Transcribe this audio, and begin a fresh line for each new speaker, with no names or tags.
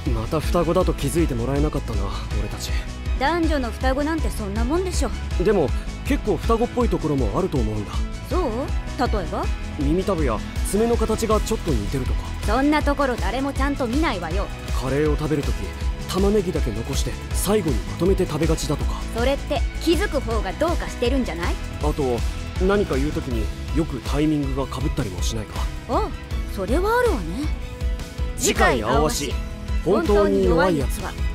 また双子だと気づいてもらえなかったな、俺たち。
男女の双子なんてそんなもんでしょ。
でも結構双子っぽいところもあると思うんだ。
そう？例えば？
耳たぶや爪の形がちょっと似てるとか。
そんなところ誰もちゃんと見ないわよ。
カレーを食べるとき玉ねぎだけ残して最後にまとめて食べがちだとか。
それって気づく方がどうかしてるんじゃない？
あと何か言うときによくタイミングがかぶったりもしないか。
あ、それはあるわね。
次回青足、本当に弱いやつは